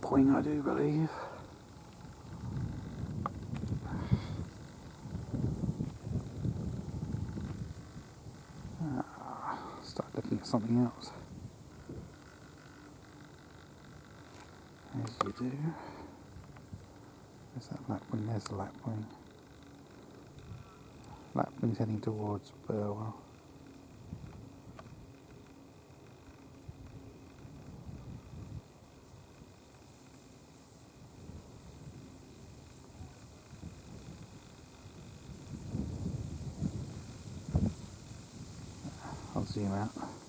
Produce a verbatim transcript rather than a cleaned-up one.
Lapwing, I do believe. Ah, start looking at something else. As you do. There's that Lapwing, there's the Lapwing. Lapwing's heading towards Burwell. I'll zoom out.